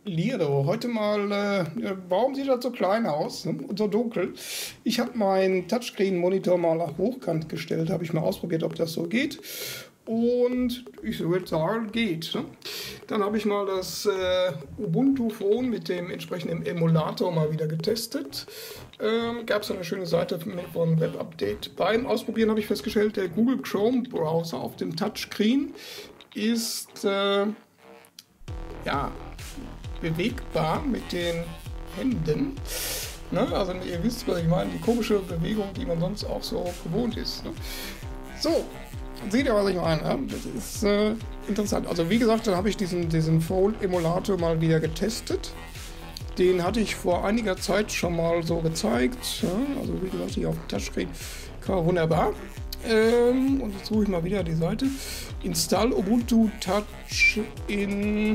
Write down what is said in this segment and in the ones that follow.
Lido, heute mal, warum sieht das so klein aus, ne? Und so dunkel? Ich habe meinen Touchscreen-Monitor mal nach hochkant gestellt, habe ich mal ausprobiert, ob das so geht. Und ich würde sagen, geht. Ne? Dann habe ich mal das Ubuntu Phone mit dem entsprechenden Emulator mal wieder getestet. Gab es eine schöne Seite von Web Update. Beim Ausprobieren habe ich festgestellt, der Google Chrome Browser auf dem Touchscreen ist bewegbar mit den Händen. Ne? Also ihr wisst, was ich meine, die komische Bewegung, die man sonst auch so gewohnt ist. Ne? So, seht ihr, was ich meine? Ja? Das ist interessant. Also wie gesagt, dann habe ich diesen Phone-Emulator mal wieder getestet. Den hatte ich vor einiger Zeit schon mal so gezeigt. Ja? Also wie gesagt, hier auf dem Touchscreen kann man wunderbar. Und jetzt suche ich mal wieder die Seite. Install Ubuntu Touch in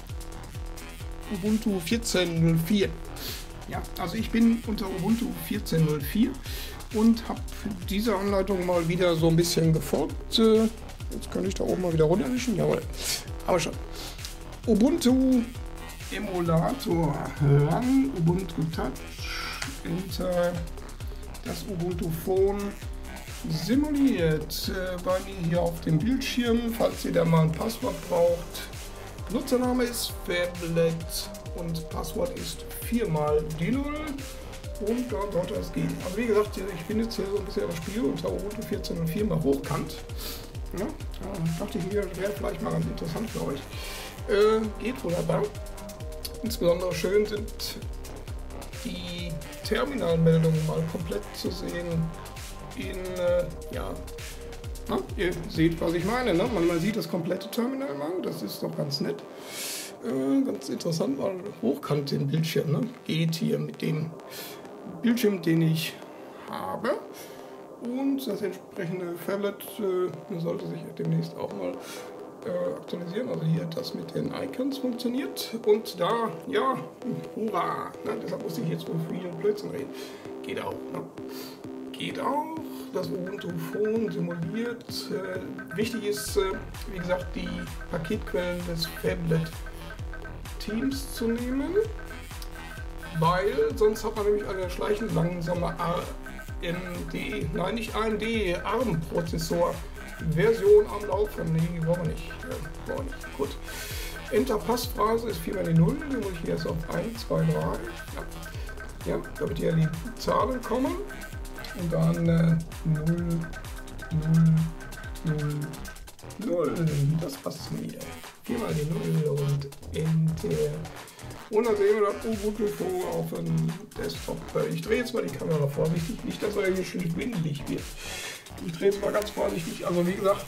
Ubuntu 14.04. Ja, also ich bin unter Ubuntu 14.04 und habe dieser Anleitung mal wieder so ein bisschen gefolgt. Jetzt kann ich da oben mal wieder runterwischen. Jawohl, aber schon. Ubuntu Emulator ran, Ubuntu Touch, Enter, das Ubuntu Phone simuliert bei mir hier auf dem Bildschirm, falls ihr da mal ein Passwort braucht. Benutzername ist Phablet und Passwort ist 4x D0 und dann sollte es gehen. Also wie gesagt, ich bin jetzt hier so ein bisschen das Spiel unter Ubuntu 14.04 mal hochkant. Ja, dachte ich mir, wäre vielleicht mal ganz interessant für euch. Geht wunderbar. Insbesondere schön sind die Terminalmeldungen mal komplett zu sehen. Ihr seht, was ich meine. Ne? Man sieht das komplette Terminal mal, das ist doch ganz nett. Ganz interessant, mal hochkant den Bildschirm. Ne? Geht hier mit dem Bildschirm, den ich habe. Und das entsprechende Phablet sollte sich blendest auch mal aktualisieren. Also hier das mit den Icons funktioniert. Und da, ja, hurra! Ne? Deshalb muss ich jetzt so viel Blödsinn reden. Geht auch. Ne? Geht auch. Das Ubuntu Phone simuliert. Wichtig ist, wie gesagt, die Paketquellen des Phablet Teams zu nehmen, weil sonst hat man nämlich eine schleichend langsame ARM-Prozessor Version am Laufen. Nee, wollen wir nicht. Gut. Enter Passphrase ist 4x die 0. Die muss ich jetzt auf 1, 2, 3. Ja, damit hier die Zahlen kommen. Und dann 0, 0, 0, 0. Das passt mir. 4x die 0 und Enter. Und dann sehen wir das Ubuntu Phone auf dem Desktop. Ich drehe jetzt mal die Kamera vorsichtig, nicht, dass er hier schwindelig wird. Ich drehe jetzt mal ganz vorsichtig. Also wie gesagt,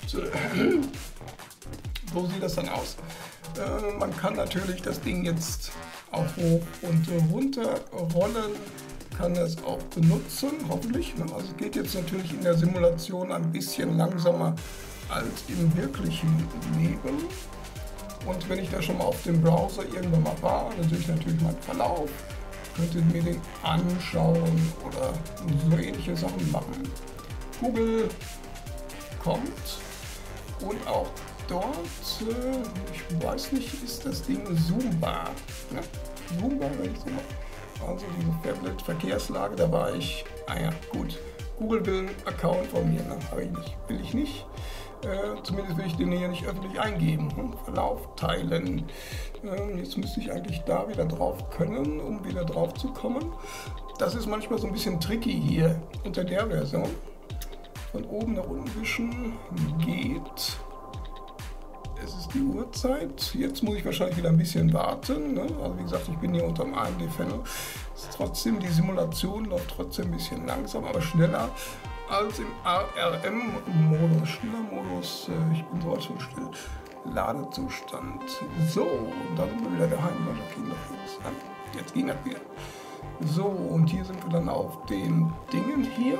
so sieht das dann aus. Man kann natürlich das Ding jetzt auch hoch und runter rollen. Kann das auch benutzen, hoffentlich. Also es geht jetzt natürlich in der Simulation ein bisschen langsamer als im wirklichen Leben. Und wenn ich da schon mal auf dem Browser irgendwann mal war, dann sehe ich natürlich meinen Verlauf, könnte mir den anschauen oder so ähnliche Sachen machen. Google kommt und auch dort, ich weiß nicht, ist das Ding zoombar. Ja, zoombar, wenn ich so mache. Also diese Phablet-Verkehrslage, da war ich, gut, Google will einen Account von mir, habe ich nicht, will ich nicht. Zumindest will ich den hier nicht öffentlich eingeben. Verlauf teilen. Jetzt müsste ich eigentlich da wieder drauf können, um wieder drauf zu kommen. Das ist manchmal so ein bisschen tricky hier unter der Version. Von oben nach unten wischen geht. Es ist die Uhrzeit. Jetzt muss ich wahrscheinlich wieder ein bisschen warten. Ne? Also wie gesagt, ich bin hier unter dem AMD-Fenner. Trotzdem, die Simulation läuft trotzdem ein bisschen langsam, aber schneller als im ARM-Modus. Schneller-Modus, ich bin sowas von still. Ladezustand. So, und da sind wir wieder daheim. Jetzt ging das wieder. So, und hier sind wir dann auf den Dingen hier.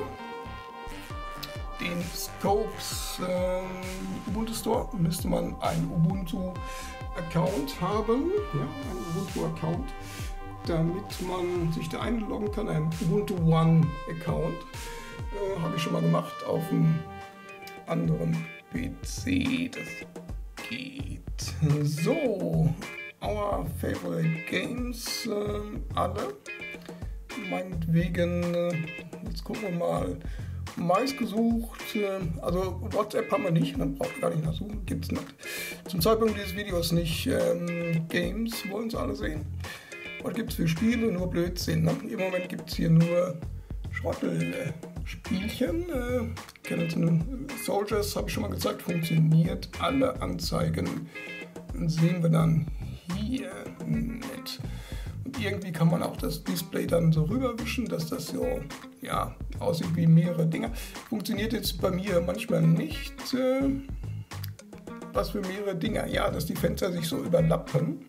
Den Scopes Ubuntu Store müsste man einen Ubuntu-Account haben. Ja, einen Ubuntu-Account, damit man sich da einloggen kann. Ein Ubuntu One-Account. Habe ich schon mal gemacht auf einem anderen PC. Das geht. So, Our Favorite Games, alle. Meinetwegen, jetzt gucken wir mal, meist gesucht, also WhatsApp haben wir nicht, dann braucht ihr gar nicht nachsuchen, gibt es nicht. Zum Zeitpunkt dieses Videos nicht. Games wollen es alle sehen. Was gibt es für Spiele? Nur Blödsinn. Ne? Im Moment gibt es hier nur Schrottelspielchen. Soldiers habe ich schon mal gezeigt, funktioniert. Alle Anzeigen sehen wir dann hier mit. Und irgendwie kann man auch das Display dann so rüberwischen, dass das so ja, aussieht wie mehrere Dinger. Funktioniert jetzt bei mir manchmal nicht. Was für mehrere Dinger? Ja, dass die Fenster sich so überlappen.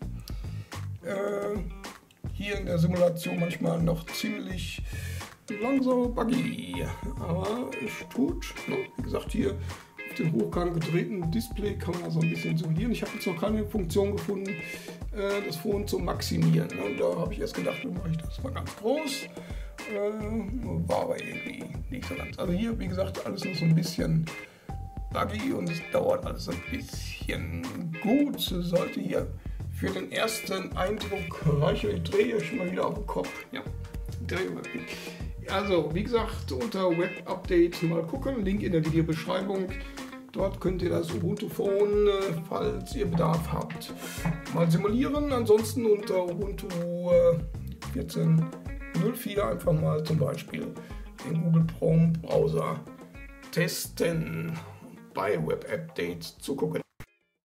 Hier in der Simulation manchmal noch ziemlich langsam buggy. Aber es tut. Ne? Wie gesagt, hier auf dem hochkant gedrehten Display kann man also ein bisschen simulieren. Ich habe jetzt noch keine Funktion gefunden, das Phone zu maximieren. Und da habe ich erst gedacht, dann mache ich das mal ganz groß. War aber irgendwie nicht so ganz. Also hier, wie gesagt, alles noch so ein bisschen buggy und es dauert alles ein bisschen. Gut, sollte hier für den ersten Eindruck reichen. Ich drehe schon mal wieder auf den Kopf. Ja, drehe mal. Also, wie gesagt, unter Web Update mal gucken. Link in der Videobeschreibung. Dort könnt ihr das Ubuntu Phone, falls ihr Bedarf habt, mal simulieren. Ansonsten unter Ubuntu 14.04 einfach mal zum Beispiel den Google Chrome Browser testen, bei Web Updates zugucken.